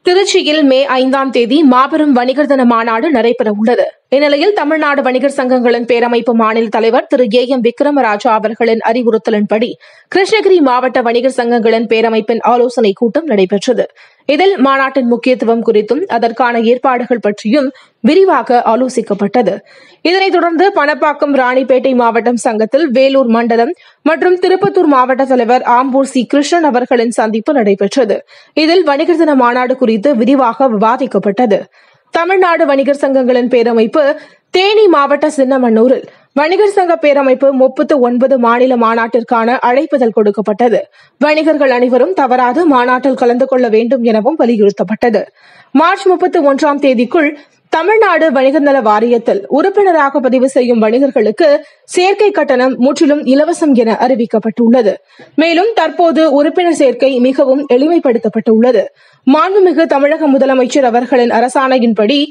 திருச்சியில் மே 5ஆம் தேதி மாபெரும் வணிகர் தின மாநாடு நடைபெற உள்ளது. இந்நிலையில் தமிழ்நாடு வணிகர் சங்கங்களின் பேரமைப்பு மாநில தலைவர் திரு ஏ.எம். விக்ரமராஜா அவர்களின் அறிவுறுத்தலின்படி கிருஷ்ணகிரி மாவட்ட வணிகர் சங்கங்களின் பேரமைப்பின் ஆலோசனைக் கூட்டம் நடைபெற்றது. இதில் மாநாட்டின் முக்கியத்துவம் குறித்தும் அதற்கான ஏற்பாடுகள் பற்றியும் விரிவாக ஆலோசிக்கப்பட்டது. இதனைத் தொடர்ந்து பணப்பாக்கம் ராணிப்பேட்டை மாவட்டம் சங்கத்தில் வேலூர் மண்டலம் மற்றும் திருப்பத்தூர் மாவட்ட தலைவர் ஆம்பூர் சி. கிருஷ்ணன் அவர்களின் சந்திப்பு நடைபெற்றது. இதில் வணிகர் தின மாநாடு குறித்து விரிவாக விவாதிக்கப்பட்டது. தமிழ்நாடு வணிகர் சங்கங்களின் பேரமைப்பு தேனி மாவட்ட சின்னமனூரில் வணிகர் சங்க பேரமைப்பு 39 மாநில மாநாட்டிற்கான அழைப்புதல் கொடுக்கப்பட்டது. வணிகர்கள் அனைவரும் தவறாது மாநாட்டில் கலந்து கொள்ள வேண்டும் எனவும் வலியுறுத்தப்பட்டது. மார்ச் 31ஆம் தேதிக்குள் தமிழ்நாடு வணிகர் நல வாரியத்தில் உறுப்பினராக பதிவு செய்யும் வணிகர்களுக்கு சேர்க்கை கட்டணம் முற்றிலும் இலவசம் என அறிவிக்கப்பட்டுள்ளது. மேலும் தற்போது உறுப்பினர் சேர்க்கை மிகவும் எளிமைப்படுத்தப்பட்டுள்ளது. மாண்புமிகு தமிழக முதலமைச்சர் அவர்களின் அரசாணையின்படி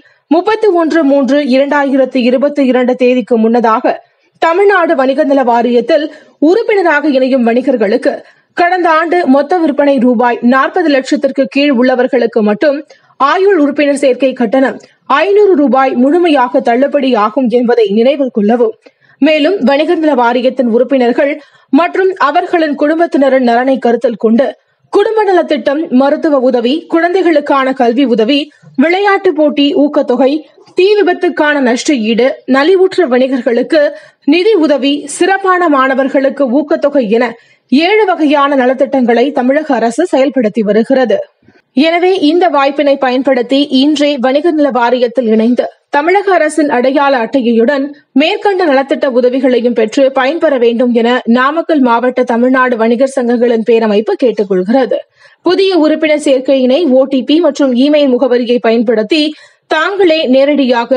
31/3/2022 தேதிக்கு முன்னதாக தமிழ்நாடு வணிகர் நல வாரியத்தில் உறுப்பினராக இணையும் வணிகர்களுக்கு கடந்த ஆண்டு மொத்த விற்பனை ரூபாய் 40 லட்சத்திற்கு கீழ் உள்ளவர்களுக்கு மட்டும் ஆயுள் உறுப்பினர் சேர்க்கை கட்டணம் 500 ரூபாய் முழுமையாக தள்ளுபடி ஆகும் என்பதை நினைவில் கொள்ளவும். மேலும் வணிகர் நல வாரியத்தின் உறுப்பினர்கள் மற்றும் அவர்களின் குடும்பத்தினரின் நலனை கருத்தில் கொண்டு குடும்ப நலத்திட்டம், மருத்துவ உதவி, குழந்தைகளுக்கான கல்வி உதவி, விளையாட்டு போட்டி ஊக்கத்தொகை, தீ விபத்துக்கான நஷ்ட ஈடு, நலிவுற்ற வணிகர்களுக்கு நிதி உதவி, சிறப்பான மாணவர்களுக்கு ஊக்கத்தொகை என 7 வகையான நலத்திட்டங்களை தமிழக அரசு செயல்படுத்தி வருகிறது. எனவே இந்த வாய்ப்பினை பயன்படுத்தி இன்றே வணிகர் நல வாரியத்தில் இணைந்து தமிழக அரசின் அடையாள அட்டையுடன் மேற்கண்ட நலத்திட்ட உதவிகளையும் பெற்று பயன்பெற வேண்டும் என நாமக்கல் மாவட்ட தமிழ்நாடு வணிகர் சங்கங்களின் பேரமைப்பு கேட்டுக் கொள்கிறது. புதிய உறுப்பினர் சேர்க்கையினை OTP மற்றும் இமெயில் முகவரியை பயன்படுத்தி தாங்களே நேரடியாக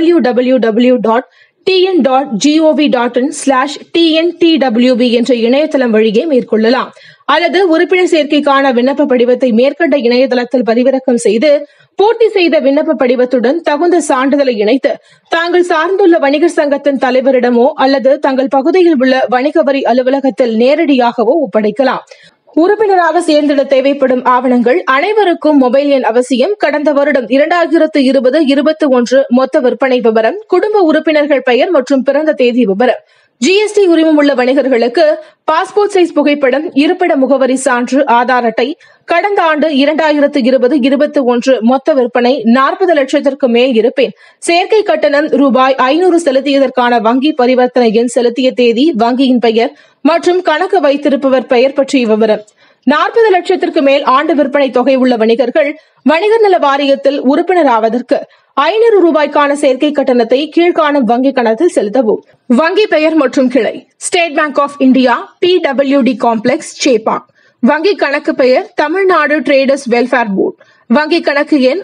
www.tn.gov.in/tntwb என்ற இணையதளம் வழியே மேற்கொள்ளலாம். அல்லது உறுப்பினர் சேர்க்கைக்கான விண்ணப்ப படிவத்தை மேற்கண்ட இணையதளத்தில் பதிவிறக்கம் செய்து பூர்த்தி செய்த விண்ணப்ப படிவத்துடன் தகுந்த சான்றிதழை இணைத்து தாங்கள் சார்ந்துள்ள வணிகர் சங்கத்தின் தலைவரிடமோ அல்லது தங்கள் பகுதியில் உள்ள வணிக வரி அலுவலகத்தில் நேரடியாகவோ ஒப்படைக்கலாம். உறுப்பினராக சேர்ந்திட தேவைப்படும் ஆவணங்கள் அனைவருக்கும் மொபைல் எண் அவசியம். கடந்த வருடம் 2020-21 மொத்த விற்பனை விவரம், குடும்ப உறுப்பினர்கள் பெயர் மற்றும் பிறந்த தேதி விவரம், GST உரிமம் உள்ள வணிகர்களுக்கு பாஸ்போர்ட் சைஸ் புகைப்படம், இருப்பிட முகவரி சான்று, ஆதார் அட்டை, கடந்த ஆண்டு 2020-21 மொத்த விற்பனை 40 லட்சத்திற்கு மேல் இருப்பின் சேர்க்கை கட்டணம் ரூபாய் 500 செலுத்தியதற்கான வங்கி பரிவர்த்தனை எண், செலுத்திய தேதி, வங்கியின் பெயர் மற்றும் கணக்கு வைத்திருப்பவர் பெயர் பற்றிய விவரம். 40 லட்சத்திற்கு மேல் ஆண்டு விற்பனை தொகை உள்ள வணிகர்கள் வணிகர் நல வாரியத்தில் உறுப்பினர் ஆவதற்கு 500 ரூபாய்க்கான சேர்க்கை கட்டணத்தை கீழ்காணும் வங்கி கணக்கில் செலுத்தவும். வங்கி பெயர் மற்றும் கிளை: State Bank of India, PWD complex, Chepauk. வங்கி கணக்கு பெயர் தமிழ்நாடு டிரேடர்ஸ் வெல்ஃபேர் போர்டு. வங்கி கணக்கு எண்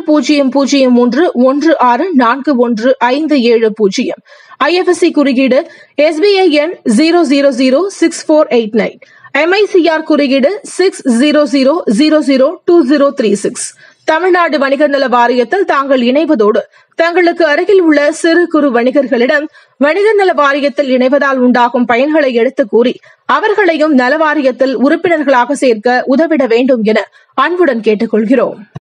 100314141570. IFSC குறியீடு SBI எண் 0006489. MICR குறியீடு 600002036. தமிழ்நாடு வணிகர் நல வாரியத்தில் தாங்கள் இணைவதோடு தங்களுக்கு அருகில் உள்ள சிறு குறு வணிகர்களிடம் வணிகர் நல வாரியத்தில் இணைவதால் உண்டாகும் பயன்களை எடுத்துக் கூறி அவர்களையும் நல வாரியத்தில் உறுப்பினர்களாக சேர்க்க உதவிட வேண்டும் என அன்புடன் கேட்டுக் கொள்கிறோம்.